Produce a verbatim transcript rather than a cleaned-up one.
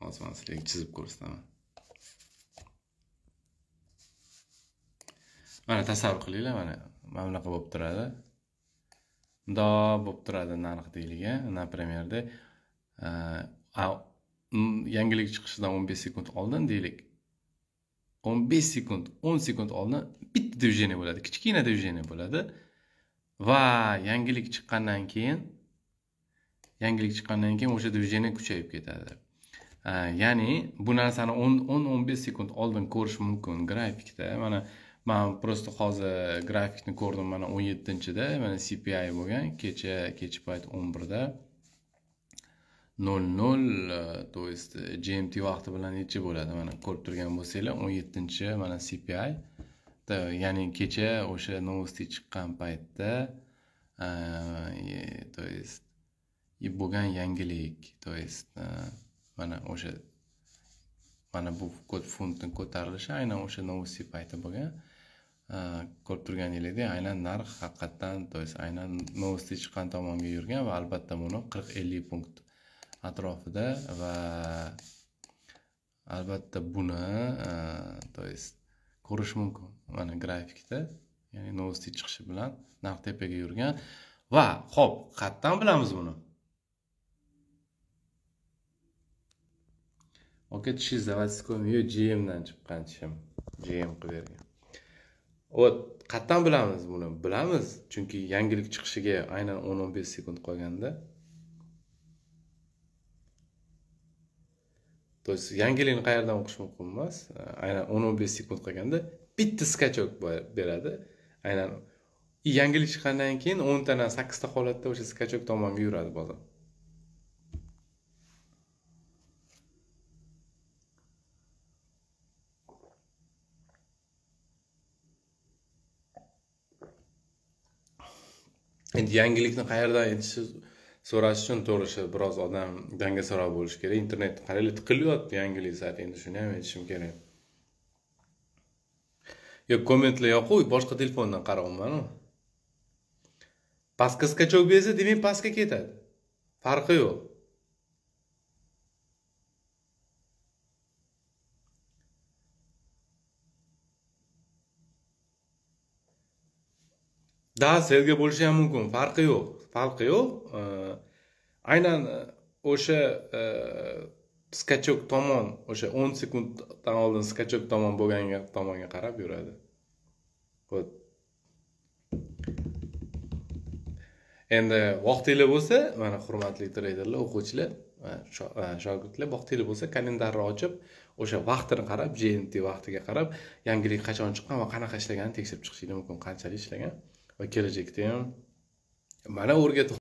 hozir men sizlarga chizib ko'rsataman. Mana tasavvur qilinglar, mana mana bunaqa bo'lib turadi. Bundoq bo'lib turadi narx deyilgan. Naprimerda yangilik chiqishidan o'n besh sekund oldin deylik. o'n besh sekund, o'n sekund oldin bitta движение bo'ladi, kichkina движение bo'ladi va yangilik chiqqandan keyin yangilik chiqqandan keyin o'sha движение kuchayib ketadi. Ya'ni bu narsani o'n o'n besh sekund oldin ko'rish mumkin grafikda. Mana men prosta hozir grafikni ko'rdim, mana o'n yettinchida, mana C P I bo'lgan, kecha kecha payt o'n birda nol nol, to есть G M T vaqti bilan necha bo'ladi? Mana ko'rib turgan bo'lsanglar, o'n yettinchi mana C P I. Ya'ni kecha o'sha novosti chiqqan paytda, to есть bo'lgan yangilik, to есть mana o'sha mana bu kod funtning ko'tarilishi aynan o'sha novosti payti bo'lgan. Ko'rib turganingizdek, aynan narx haqiqatan, to есть aynan novosti chiqqan tomonga yurgan va albatta buni qirq ellik punkt atrofida va albatta buni to есть ko'rish mumkin mana grafikda, ya'ni novosti chiqishi bilan narx tepaga yurgan va xo'p, qayerdan bilamiz buni? Oke, tishingiz zavодской yo G M dan chiqqan tishim, G M qilib bergan. Ot, qayerdan bilamiz buni? Bilamiz, chunki yangilik chiqishiga aynan o'n o'n besh sekund qolganda. To есть yangilikni qayerdan o'qish mumkin emas? Aynan o'n o'n besh sekund qolganda bitta skachok beradi. Aynan yangilik chiqqandan keyin o'n tadan sakkiz ta holatda o'sha skachok tomonga yuradi bozor. Endi yangilikni qayerdan aytishni so'rash uchun to'g'risi biroz odam dangasaro bo'lishi kerak. Internet qaraylik tiqilyapti yangilik sayt, endi shuni ham aytishim kerak. Yo, kommentlar yo'q-ku, boshqa telefondan qarayapman. Pastga skachok bersa, demak pastga ketadi. Farqi yo'q. Da, selga bo'lishi ham mumkin, farqi yo'q. Farqi yo'q. Aynan o'sha skachok tomon, o'sha o'n sekunddan oldin skachok tomon bo'lganga tomonga qarab yuradi. Xo'p. Endi vaqtingiz bo'lsa, mana hurmatli treyderlar, o'quvchilar, shogirdlar, vaqtingiz bo'lsa, kalendarni ochib, o'sha vaqtini qarab, G M T vaqtiga qarab, yangilik qachon chiqqan va qanaqa ishlaganini tekshirib chiqishingiz mumkin, qanchalik ishlagan va kelajakda ham mana o'rgatib